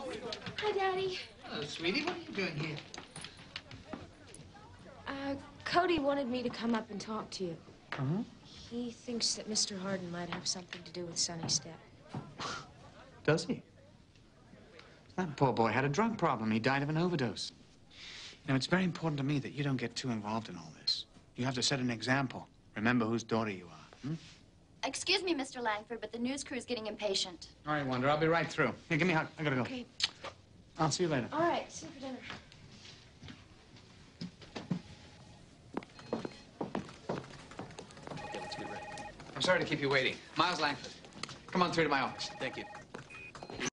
Hi, Daddy. Hello, sweetie. What are you doing here? Cody wanted me to come up and talk to you. Uh-huh. He thinks that Mr. Harden might have something to do with Sonny's death. Does he? That poor boy had a drug problem. He died of an overdose. Now, it's very important to me that you don't get too involved in all this. You have to set an example. Remember whose daughter you are. Excuse me, Mr. Langford, but the news crew's getting impatient. All right, Wanda. I'll be right through. Here, give me a hug. I gotta go. Okay. I'll see you later. All right. See you for dinner. Okay, let's get ready. I'm sorry to keep you waiting. Miles Langford. Come on through to my office. Thank you.